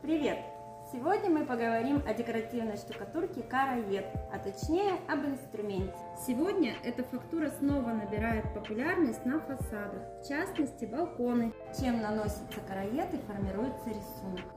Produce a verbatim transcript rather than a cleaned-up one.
Привет! Сегодня мы поговорим о декоративной штукатурке караед, а точнее об инструменте. Сегодня эта фактура снова набирает популярность на фасадах, в частности балконы, чем наносится караед и формируется рисунок.